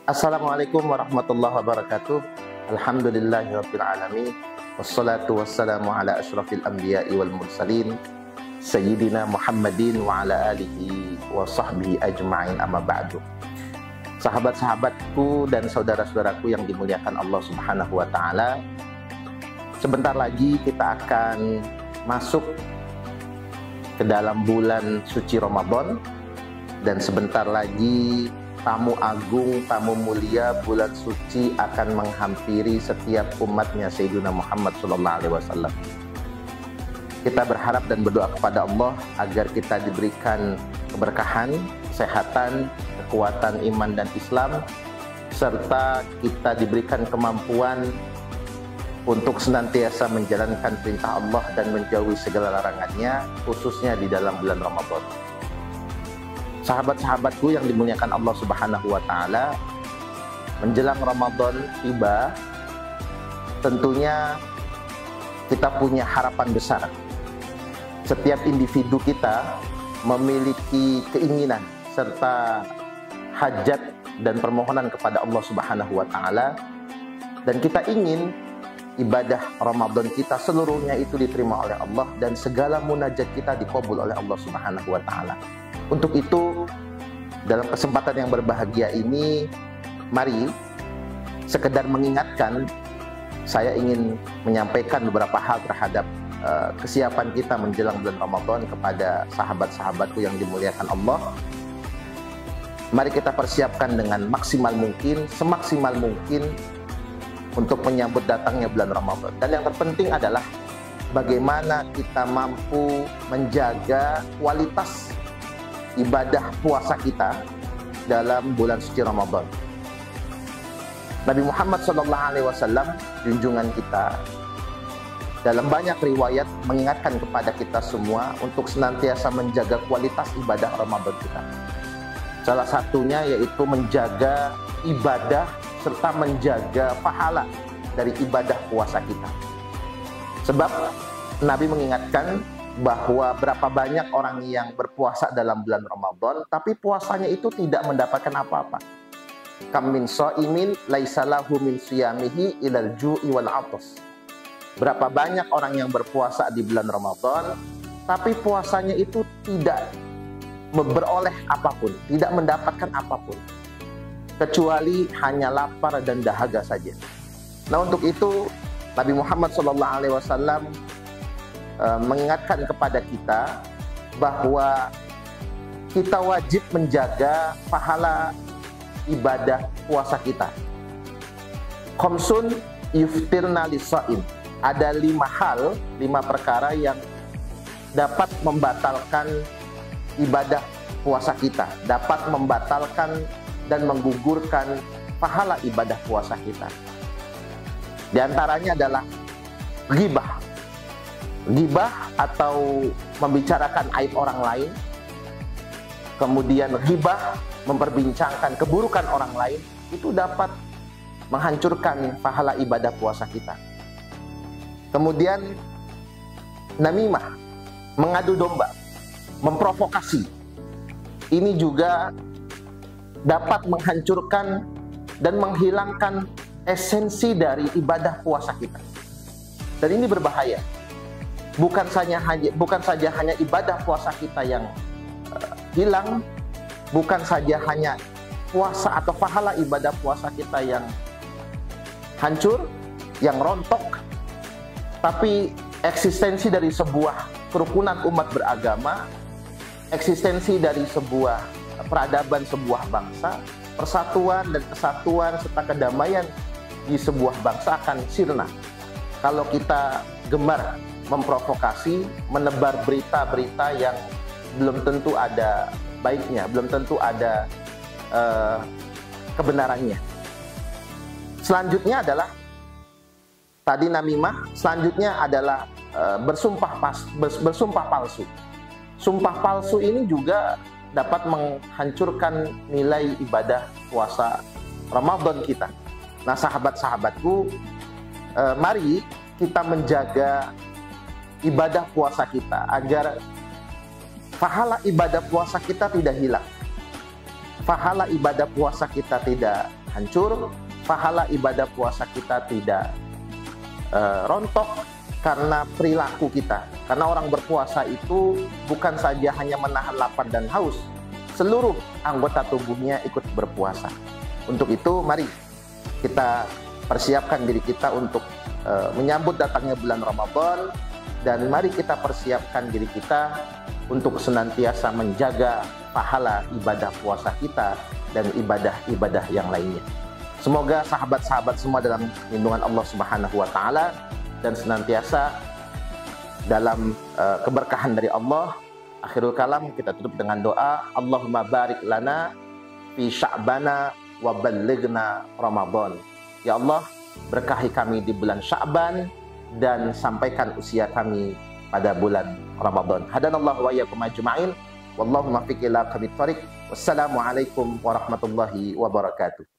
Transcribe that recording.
Assalamualaikum warahmatullahi wabarakatuh. Alhamdulillahirabbil alamin. Wassalatu wassalamu ala asyrafil anbiya'i wal mursalin sayyidina Muhammadin wa ala alihi wa sahbihi ajma'in, amma ba'du. Sahabat-sahabatku dan saudara-saudaraku yang dimuliakan Allah Subhanahu wa taala, sebentar lagi kita akan masuk ke dalam bulan suci Ramadan, dan sebentar lagi tamu agung, tamu mulia bulan suci akan menghampiri setiap umatnya Sayyidina Muhammad SAW. Kita berharap dan berdoa kepada Allah agar kita diberikan keberkahan, kesehatan, kekuatan iman dan Islam, serta kita diberikan kemampuan untuk senantiasa menjalankan perintah Allah dan menjauhi segala larangannya, khususnya di dalam bulan Ramadan. Sahabat-sahabatku yang dimuliakan Allah Subhanahu wa taala, menjelang Ramadan tiba, tentunya kita punya harapan besar. Setiap individu kita memiliki keinginan serta hajat dan permohonan kepada Allah Subhanahu wa taala, dan kita ingin ibadah Ramadan kita seluruhnya itu diterima oleh Allah dan segala munajat kita dikabul oleh Allah Subhanahu wa taala. Untuk itu, dalam kesempatan yang berbahagia ini, mari sekedar mengingatkan, saya ingin menyampaikan beberapa hal terhadap kesiapan kita menjelang bulan Ramadan kepada sahabat-sahabatku yang dimuliakan Allah. Mari kita persiapkan dengan maksimal mungkin, semaksimal mungkin untuk menyambut datangnya bulan Ramadan. Dan yang terpenting adalah bagaimana kita mampu menjaga kualitas ibadah puasa kita dalam bulan suci Ramadan. Nabi Muhammad SAW, junjungan kita, dalam banyak riwayat mengingatkan kepada kita semua untuk senantiasa menjaga kualitas ibadah Ramadan kita. Salah satunya yaitu menjaga ibadah serta menjaga pahala dari ibadah puasa kita. Sebab Nabi mengingatkan bahwa berapa banyak orang yang berpuasa dalam bulan Ramadan tapi puasanya itu tidak mendapatkan apa-apa. Kam min shaimin laisa lahu min siyamihi ilal ju'i wal 'athas. Berapa banyak orang yang berpuasa di bulan Ramadan tapi puasanya itu tidak beroleh apapun, tidak mendapatkan apapun, kecuali hanya lapar dan dahaga saja. Nah, untuk itu Nabi Muhammad SAW mengingatkan kepada kita bahwa kita wajib menjaga pahala ibadah puasa kita. Khamsun yuftirna lis-shaim. Ada 5 hal, 5 perkara yang dapat membatalkan ibadah puasa kita, dapat membatalkan dan menggugurkan pahala ibadah puasa kita. Di antaranya adalah ghibah. Ghibah atau membicarakan aib orang lain, kemudian ghibah memperbincangkan keburukan orang lain, itu dapat menghancurkan pahala ibadah puasa kita. Kemudian namimah, mengadu domba, memprovokasi, ini juga dapat menghancurkan dan menghilangkan esensi dari ibadah puasa kita. Dan ini berbahaya. Bukan saja hanya ibadah puasa kita yang hilang, bukan saja hanya puasa atau pahala ibadah puasa kita yang hancur, yang rontok, tapi eksistensi dari sebuah kerukunan umat beragama, eksistensi dari sebuah peradaban sebuah bangsa, persatuan dan kesatuan serta kedamaian di sebuah bangsa akan sirna kalau kita gemar memprovokasi, menebar berita-berita yang belum tentu ada baiknya, belum tentu ada kebenarannya. Selanjutnya adalah tadi namimah, selanjutnya adalah bersumpah palsu. Sumpah palsu ini juga dapat menghancurkan nilai ibadah puasa Ramadan kita. Nah, sahabat-sahabatku, mari kita menjaga ibadah puasa kita agar pahala ibadah puasa kita tidak hilang. pahala ibadah puasa kita tidak hancur, pahala ibadah puasa kita tidak rontok karena perilaku kita. Karena orang berpuasa itu bukan saja hanya menahan lapar dan haus, seluruh anggota tubuhnya ikut berpuasa. Untuk itu mari kita persiapkan diri kita untuk menyambut datangnya bulan Ramadan, dan mari kita persiapkan diri kita untuk senantiasa menjaga pahala ibadah puasa kita dan ibadah-ibadah yang lainnya. Semoga sahabat-sahabat semua dalam lindungan Allah Subhanahu wa taala dan senantiasa dalam keberkahan dari Allah. Akhirul kalam kita tutup dengan doa, Allahumma barik lana fi sya'bana wa ballighna Ramadan. Ya Allah, berkahi kami di bulan Sya'ban dan sampaikan usia kami pada bulan Ramadan. Hadanallahu wa iyyakum ajma'in. Wallahu muwaffiq ila aqwamit thoriq. Wassalamualaikum warahmatullahi wabarakatuh.